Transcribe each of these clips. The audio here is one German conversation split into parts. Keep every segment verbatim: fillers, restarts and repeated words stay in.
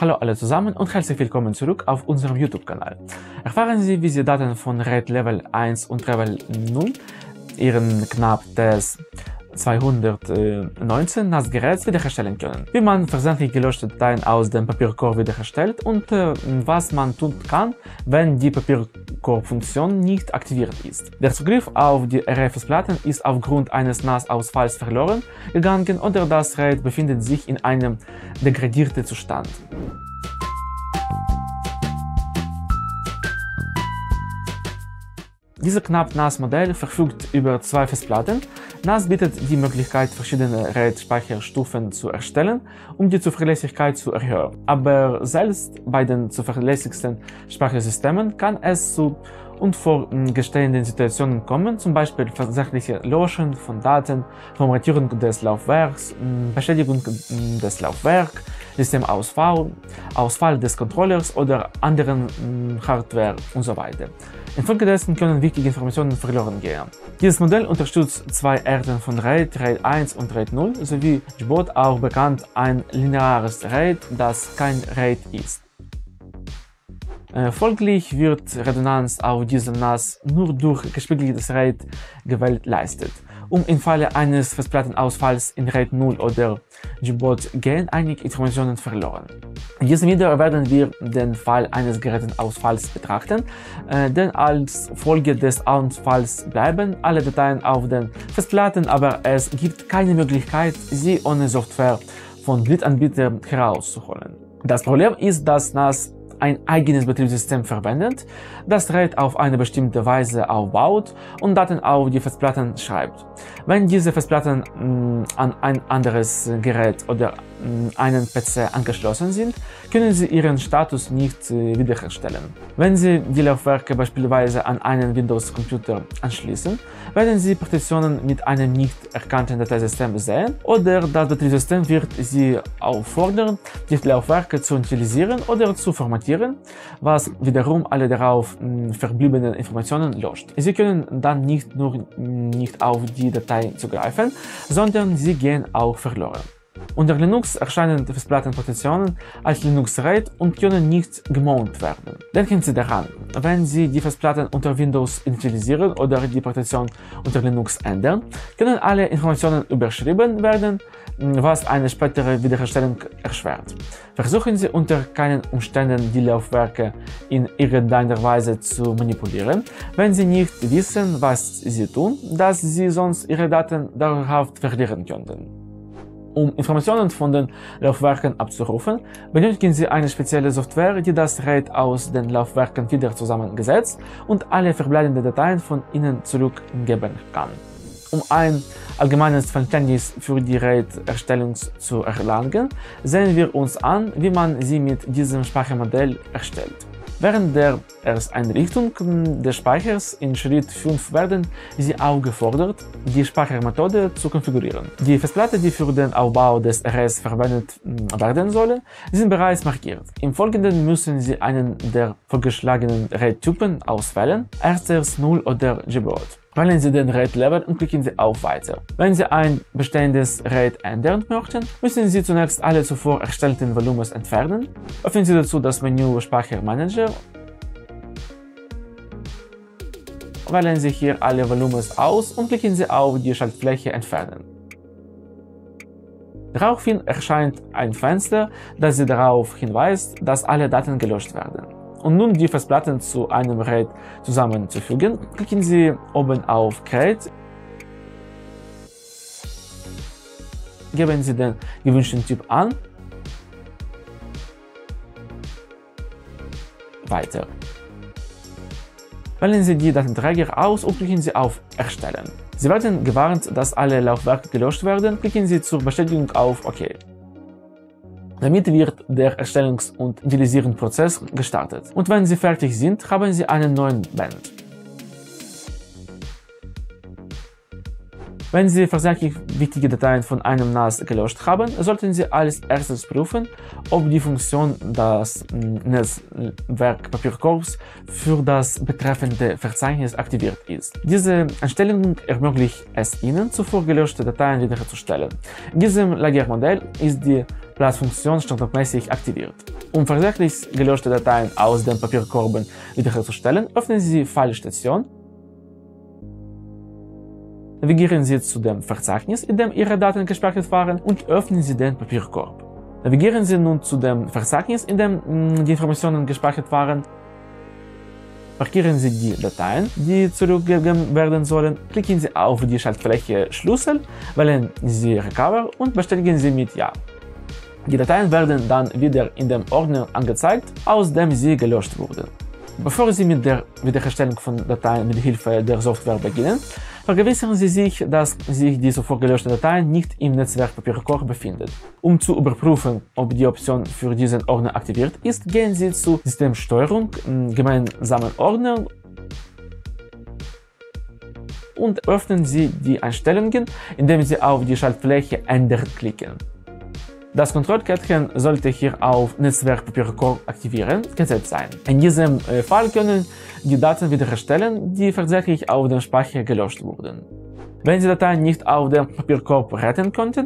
Hallo alle zusammen und herzlich willkommen zurück auf unserem YouTube-Kanal. Erfahren Sie, wie Sie Daten von RAID Level eins und Level null, Ihren knapp T E S zweihundertneunzehn N A S-Geräts wiederherstellen können, wie man versehentlich gelöschte Dateien aus dem Papierkorb wiederherstellt und äh, was man tun kann, wenn die Papierkorb-Funktion nicht aktiviert ist. Der Zugriff auf die R A I-Festplatten ist aufgrund eines N A S-Ausfalls verloren gegangen oder das RAID befindet sich in einem degradierten Zustand. Dieses knapp N A S-Modell verfügt über zwei Festplatten. N A S bietet die Möglichkeit, verschiedene RAID-Speicherstufen zu erstellen, um die Zuverlässigkeit zu erhöhen. Aber selbst bei den zuverlässigsten Speichersystemen kann es zu unvorgesehenen Situationen kommen, zum Beispiel versehentliche Löschen von Daten, Formatierung des Laufwerks, Beschädigung des Laufwerks, Systemausfall, Ausfall des Controllers oder anderen Hardware und so weiter. Infolgedessen können wichtige Informationen verloren gehen. Dieses Modell unterstützt zwei Arten von RAID, RAID eins und RAID null, sowie J B O T, auch bekannt ein lineares RAID, das kein RAID ist. Äh, folglich wird Redundanz auf diesem N A S nur durch gespiegeltes RAID gewährleistet. Um im Falle eines Festplattenausfalls in RAID null oder J B O T gehen einige Informationen verloren. In diesem Video werden wir den Fall eines Geräteausfalls betrachten, äh, denn als Folge des Ausfalls bleiben alle Dateien auf den Festplatten, aber es gibt keine Möglichkeit, sie ohne Software von Drittanbietern herauszuholen. Das Problem ist, dass N A S ein eigenes Betriebssystem verwendet, das RAID auf eine bestimmte Weise aufbaut und Daten auf die Festplatten schreibt. Wenn diese Festplatten mh, an ein anderes Gerät oder mh, einen P C angeschlossen sind, können sie ihren Status nicht äh, wiederherstellen. Wenn Sie die Laufwerke beispielsweise an einen Windows-Computer anschließen, werden Sie Partitionen mit einem nicht erkannten Dateisystem sehen oder das Betriebssystem wird Sie auffordern, die Laufwerke zu initialisieren oder zu formatieren, was wiederum alle darauf mh, verbliebenen Informationen löscht. Sie können dann nicht nur nicht auf die Datei zugreifen, sondern sie gehen auch verloren. Unter Linux erscheinen die Festplattenpartitionen als Linux-RAID und können nicht gemountet werden. Denken Sie daran, wenn Sie die Festplatten unter Windows initialisieren oder die Partition unter Linux ändern, können alle Informationen überschrieben werden, was eine spätere Wiederherstellung erschwert. Versuchen Sie unter keinen Umständen die Laufwerke in irgendeiner Weise zu manipulieren, wenn Sie nicht wissen, was Sie tun, dass Sie sonst Ihre Daten dauerhaft verlieren könnten. Um Informationen von den Laufwerken abzurufen, benötigen Sie eine spezielle Software, die das RAID aus den Laufwerken wieder zusammengesetzt und alle verbleibenden Dateien von ihnen zurückgeben kann. Um ein allgemeines Verständnis für die RAID-Erstellung zu erlangen, sehen wir uns an, wie man sie mit diesem Speichermodell erstellt. Während der Ersteinrichtung des Speichers in Schritt fünf werden Sie aufgefordert, die Speichermethode zu konfigurieren. Die Festplatte, die für den Aufbau des R A S verwendet werden soll, sind bereits markiert. Im Folgenden müssen Sie einen der vorgeschlagenen RAID-Typen auswählen, R C S null oder J B O T. Wählen Sie den RAID-Level und klicken Sie auf Weiter. Wenn Sie ein bestehendes RAID ändern möchten, müssen Sie zunächst alle zuvor erstellten Volumens entfernen. Öffnen Sie dazu das Menü Speichermanager. Wählen Sie hier alle Volumens aus und klicken Sie auf die Schaltfläche Entfernen. Daraufhin erscheint ein Fenster, das Sie darauf hinweist, dass alle Daten gelöscht werden. Um nun die Festplatten zu einem RAID zusammenzufügen, klicken Sie oben auf Create, geben Sie den gewünschten Typ an, Weiter. Wählen Sie die Datenträger aus und klicken Sie auf Erstellen. Sie werden gewarnt, dass alle Laufwerke gelöscht werden, klicken Sie zur Bestätigung auf OK. Damit wird der Erstellungs- und Initialisierungsprozess gestartet. Und wenn Sie fertig sind, haben Sie einen neuen Band. Wenn Sie versehentlich wichtige Dateien von einem N A S gelöscht haben, sollten Sie als erstes prüfen, ob die Funktion des Netzwerkpapierkorbs für das betreffende Verzeichnis aktiviert ist. Diese Einstellung ermöglicht es Ihnen, zuvor gelöschte Dateien wiederherzustellen. In diesem Lagermodell ist die Platzfunktion standardmäßig aktiviert. Um versehentlich gelöschte Dateien aus den Papierkorben wiederherzustellen, öffnen Sie Filestation, navigieren Sie zu dem Verzeichnis, in dem Ihre Daten gespeichert waren, und öffnen Sie den Papierkorb. Navigieren Sie nun zu dem Verzeichnis, in dem mh, die Informationen gespeichert waren. Markieren Sie die Dateien, die zurückgegeben werden sollen. Klicken Sie auf die Schaltfläche Schlüssel, wählen Sie Recover und bestätigen Sie mit Ja. Die Dateien werden dann wieder in dem Ordner angezeigt, aus dem sie gelöscht wurden. Bevor Sie mit der Wiederherstellung von Dateien mit Hilfe der Software beginnen, vergewissern Sie sich, dass sich die zuvor gelöschten Dateien nicht im Netzwerkpapierkorb befinden. Um zu überprüfen, ob die Option für diesen Ordner aktiviert ist, gehen Sie zu Systemsteuerung, Gemeinsamen Ordner und öffnen Sie die Einstellungen, indem Sie auf die Schaltfläche Ändern klicken. Das Kontrollkärtchen sollte hier auf Netzwerkpapierkorb aktivieren gesetzt sein. In diesem Fall können die Daten wiederherstellen, die versehentlich auf dem Speicher gelöscht wurden. Wenn Sie Dateien nicht auf dem Papierkorb retten konnten,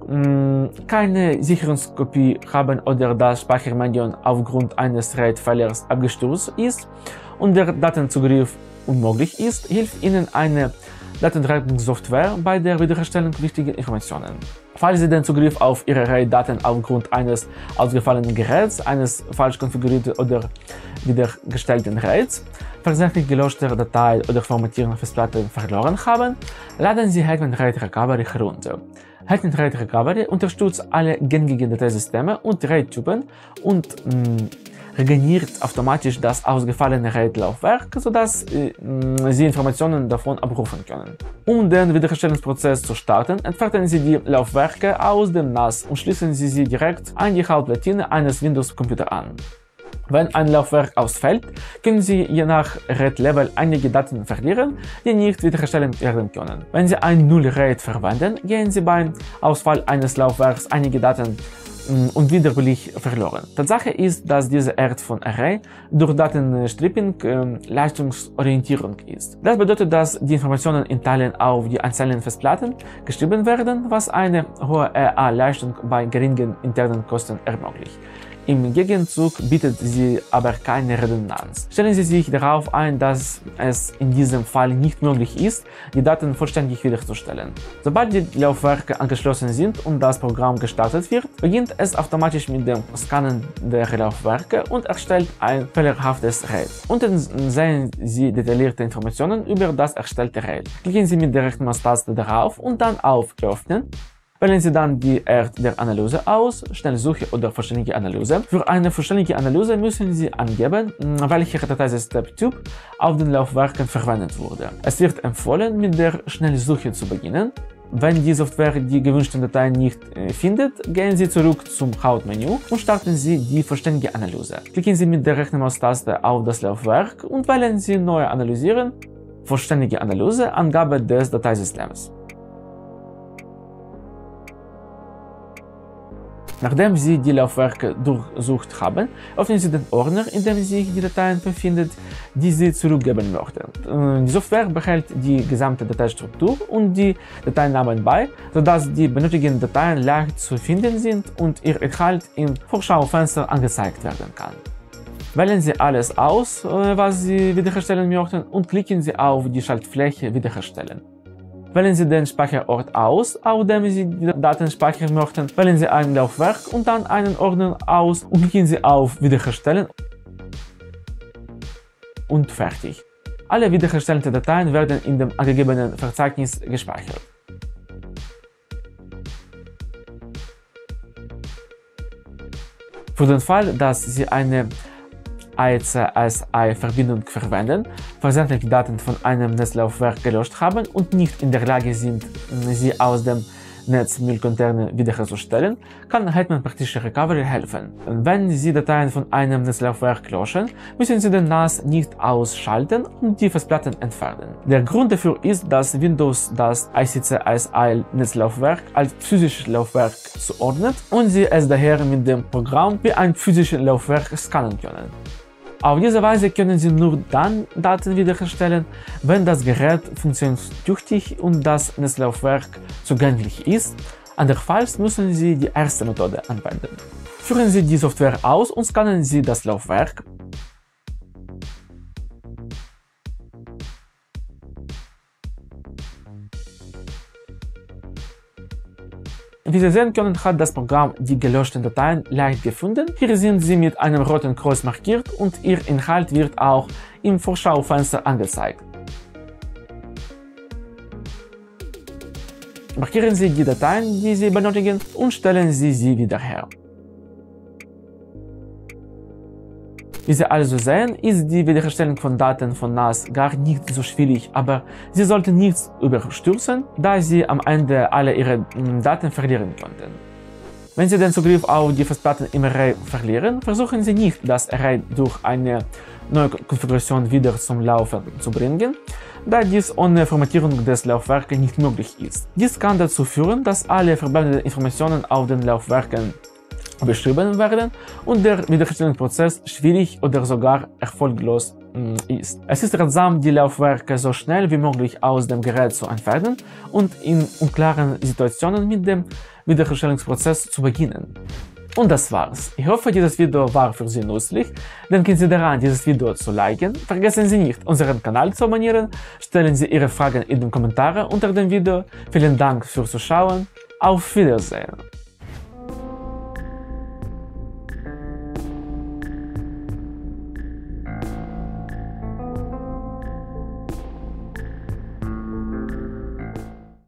keine Sicherungskopie haben oder das Speichermedium aufgrund eines RAID-Fehlers abgestürzt ist und der Datenzugriff unmöglich ist, hilft Ihnen eine Datenrettungssoftware bei der Wiederherstellung wichtiger Informationen. Falls Sie den Zugriff auf Ihre RAID-Daten aufgrund eines ausgefallenen Geräts, eines falsch konfigurierten oder wiedergestellten RAIDs, versehentlich gelöschter Datei oder formatierter Festplatte verloren haben, laden Sie Hetman RAID Recovery herunter. Hetman RAID Recovery unterstützt alle gängigen Dateisysteme und RAID-Typen und mh, regeneriert automatisch das ausgefallene RAID-Laufwerk, sodass äh, Sie Informationen davon abrufen können. Um den Wiederherstellungsprozess zu starten, entfernen Sie die Laufwerke aus dem N A S und schließen Sie sie direkt an die Hauptplatine eines Windows-Computers an. Wenn ein Laufwerk ausfällt, können Sie je nach RAID-Level einige Daten verlieren, die nicht wiederhergestellt werden können. Wenn Sie ein Null-RAID verwenden, gehen Sie beim Ausfall eines Laufwerks einige Daten unwiederbringlich verloren. Tatsache ist, dass diese Art von Array durch Datenstripping äh, Leistungsorientierung ist. Das bedeutet, dass die Informationen in Teilen auf die einzelnen Festplatten geschrieben werden, was eine hohe R A-Leistung bei geringen internen Kosten ermöglicht. Im Gegenzug bietet sie aber keine Redundanz. Stellen Sie sich darauf ein, dass es in diesem Fall nicht möglich ist, die Daten vollständig wiederherzustellen. Sobald die Laufwerke angeschlossen sind und das Programm gestartet wird, beginnt es automatisch mit dem Scannen der Laufwerke und erstellt ein fehlerhaftes RAID. Unten sehen Sie detaillierte Informationen über das erstellte RAID. Klicken Sie mit der rechten Maustaste darauf und dann auf Öffnen. Wählen Sie dann die Art der Analyse aus, Schnellsuche oder vollständige Analyse. Für eine vollständige Analyse müssen Sie angeben, welcher Dateisystemtyp auf den Laufwerken verwendet wurde. Es wird empfohlen, mit der Schnellsuche zu beginnen. Wenn die Software die gewünschten Dateien nicht äh, findet, gehen Sie zurück zum Hauptmenü und starten Sie die vollständige Analyse. Klicken Sie mit der rechten Maustaste auf das Laufwerk und wählen Sie Neu analysieren, vollständige Analyse, Angabe des Dateisystems. Nachdem Sie die Laufwerke durchsucht haben, öffnen Sie den Ordner, in dem sich die Dateien befinden, die Sie zurückgeben möchten. Die Software behält die gesamte Dateistruktur und die Dateinamen bei, sodass die benötigten Dateien leicht zu finden sind und ihr Inhalt im Vorschaufenster angezeigt werden kann. Wählen Sie alles aus, was Sie wiederherstellen möchten, und klicken Sie auf die Schaltfläche Wiederherstellen. Wählen Sie den Speicherort aus, auf dem Sie die Daten speichern möchten. Wählen Sie ein Laufwerk und dann einen Ordner aus und klicken Sie auf Wiederherstellen und fertig. Alle wiederherstellten Dateien werden in dem angegebenen Verzeichnis gespeichert. Für den Fall, dass Sie eine I C S I-Verbindung verwenden, versehentlich Daten von einem Netzlaufwerk gelöscht haben und nicht in der Lage sind, sie aus dem Netzmüllcontainer wiederherzustellen, kann Hetman Partition Recovery helfen. Wenn Sie Dateien von einem Netzlaufwerk löschen, müssen Sie den N A S nicht ausschalten und die Festplatten entfernen. Der Grund dafür ist, dass Windows das I C C S I-Netzlaufwerk als physisches Laufwerk zuordnet und Sie es daher mit dem Programm wie ein physisches Laufwerk scannen können. Auf diese Weise können Sie nur dann Daten wiederherstellen, wenn das Gerät funktionstüchtig und das Netzlaufwerk zugänglich ist, Andernfalls müssen Sie die erste Methode anwenden. Führen Sie die Software aus und scannen Sie das Laufwerk. Wie Sie sehen können, hat das Programm die gelöschten Dateien leicht gefunden. Hier sind sie mit einem roten Kreuz markiert und ihr Inhalt wird auch im Vorschaufenster angezeigt. Markieren Sie die Dateien, die Sie benötigen, und stellen Sie sie wieder her. Wie Sie also sehen, ist die Wiederherstellung von Daten von N A S gar nicht so schwierig, aber Sie sollten nichts überstürzen, da Sie am Ende alle Ihre Daten verlieren könnten. Wenn Sie den Zugriff auf die Festplatten im Array verlieren, versuchen Sie nicht, das Array durch eine neue Konfiguration wieder zum Laufen zu bringen, da dies ohne Formatierung des Laufwerkes nicht möglich ist. Dies kann dazu führen, dass alle verbleibenden Informationen auf den Laufwerken beschrieben werden und der Wiederherstellungsprozess schwierig oder sogar erfolglos ist. Es ist ratsam, die Laufwerke so schnell wie möglich aus dem Gerät zu entfernen und in unklaren Situationen mit dem Wiederherstellungsprozess zu beginnen. Und das war's. Ich hoffe, dieses Video war für Sie nützlich. Denken Sie daran, dieses Video zu liken. Vergessen Sie nicht, unseren Kanal zu abonnieren. Stellen Sie Ihre Fragen in den Kommentaren unter dem Video. Vielen Dank fürs Zuschauen. Auf Wiedersehen.